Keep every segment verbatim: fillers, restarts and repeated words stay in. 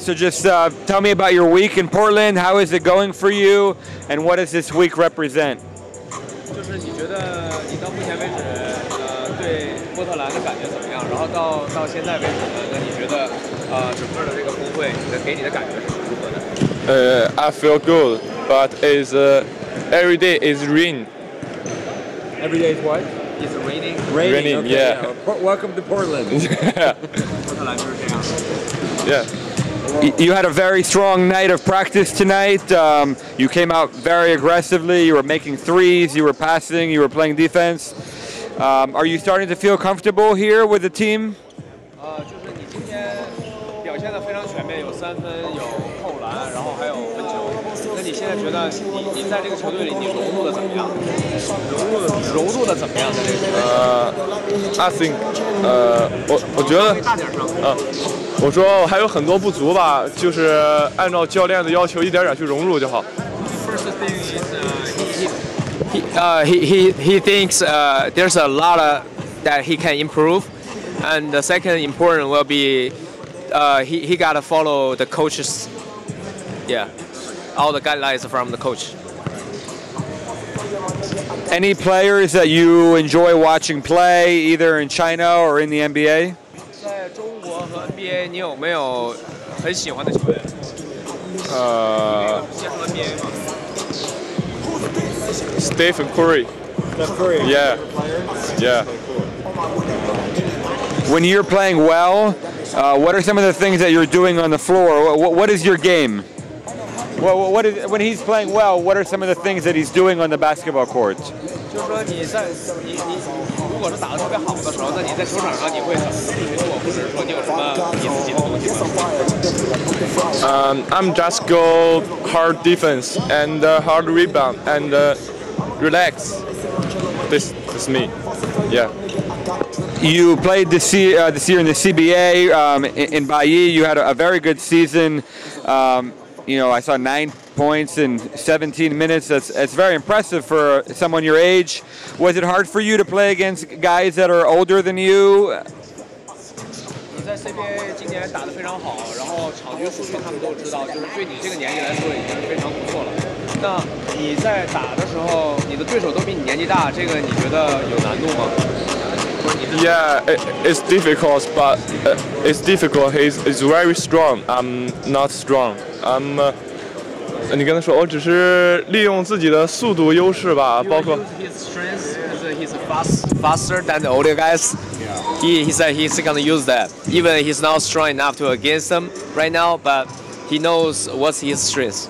So just uh, tell me about your week in Portland. How is it going for you, and what does this week represent? 就是你觉得你到目前为止，呃，对波特兰的感觉怎么样？然后到到现在为止呢，那你觉得呃整个的这个峰会，你的给你的感觉是如何的？ Uh, I feel good, but is uh, every day is rain. Every day is what? It's raining. Raining, Raining, okay, yeah. yeah. Welcome to Portland. Yeah. 波特兰就是这样。 Yeah. Y- You had a very strong night of practice tonight. Um, you came out very aggressively. You were making threes. You were passing. You were playing defense. Um, are you starting to feel comfortable here with the team? 呃，就是你今天表现得非常全面，有三分，有扣篮，然后还有分球。那你现在觉得你你在这个球队里你融入的怎么样？融入的融入的怎么样？在这个球队里？ 呃、uh, I think， 呃、uh, 我我觉得， 大点声。 呃，我说我还有很多不足吧，就是按照教练的要求一点点去融入就好。 First thing is uh, he he uh, he he he thinks uh, there's a lot of, that he can improve, and the second important will be uh, he he gotta follow the coaches, yeah, all the guidelines from the coach. Any players that you enjoy watching play, either in China or in the N B A? 在中国和 N B A 你有没有很喜欢的球员？ 呃、 接触 N B A 吗？ Stephen Curry. Steph Curry. Yeah. Yeah. When you're playing well, uh, what are some of the things that you're doing on the floor? What, what is your game? What, what is, when he's playing well, what are some of the things that he's doing on the basketball court? 就是说你在你你如果是打得特别好的时候，那你在球场上你会怎么去做，或者是说你有什么你自己的东西吗？ Um, I'm just go hard defense and uh, hard rebound and uh, relax. This is me. Yeah. You played this year, uh, this year in the C B A um, in, in Bayi. You had a, a very good season. Um, you know, I saw nine points in seventeen minutes. That's that's very impressive for someone your age. Was it hard for you to play against guys that are older than you? 你在 C B A 今年打得非常好，然后场均数据他们都知道，就是对你这个年纪来说已经是非常不错了。那你在打的时候，你的对手都比你年纪大，这个你觉得有难度吗？ Yeah, it, it's difficult, but uh, it's difficult. He's, he's very strong. I'm not strong. I'm. Uh, 你跟他说，我只是利用自己的速度优势吧，包括。 His strengths because he's fast, faster than the older guys. He he said he's gonna use that. Even he's not strong enough to against them right now, but he knows what's his strengths.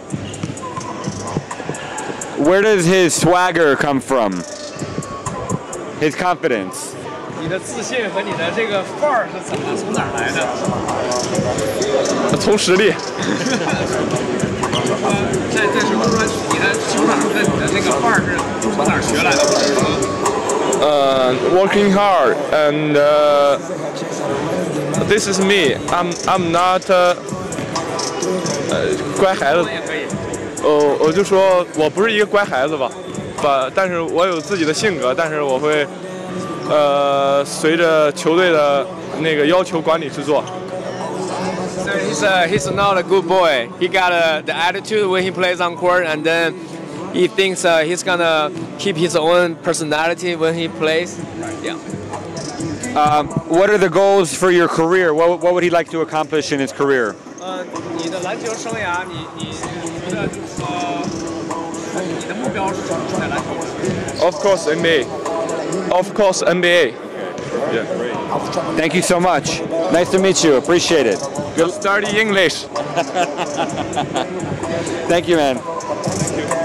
Where does his swagger come from? His confidence. 你的自信和你的这个范儿是怎么从哪儿来的？ 从实力。 在在什么说你的球场上的你的这个范儿是从哪儿学来的？或者说， 呃、uh, ，working hard and uh, this is me. I'm I'm not 呃、uh, 乖孩子。哦，我就说我不是一个乖孩子吧，吧，但是我有自己的性格，但是我会。 呃，随着球队的那个要求管理去做。 So he's a, he's not a good boy. He got a, the attitude when he plays on court, and then he thinks uh, he's gonna keep his own personality when he plays. Yeah. Um, what are the goals for your career? What, what would he like to accomplish in his career? 呃，你的篮球生涯，你你觉得就是说，你的目标是什么？在篮球上 Of course, N B A. Of course, N B A. Yeah. Thank you so much. Nice to meet you. Appreciate it. Good study English. Thank you, man.